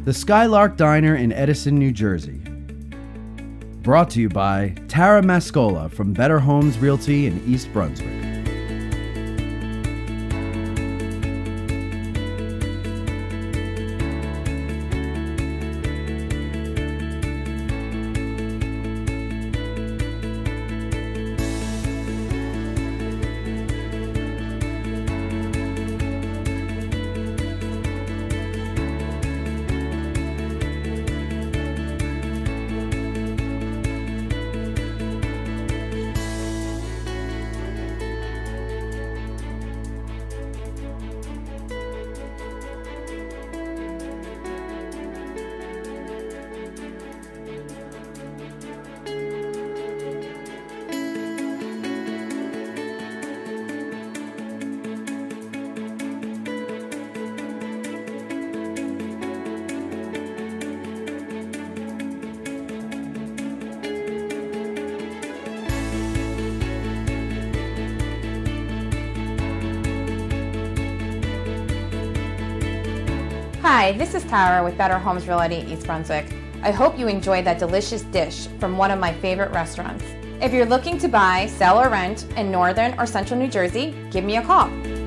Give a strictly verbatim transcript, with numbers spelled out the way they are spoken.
The Skylark Diner in Edison, New Jersey. Brought to you by Tara Mascola from Better Homes Realty in East Brunswick. Hi, this is Tara with Better Homes Realty East Brunswick. I hope you enjoyed that delicious dish from one of my favorite restaurants. If you're looking to buy, sell, or rent in northern or central New Jersey, give me a call.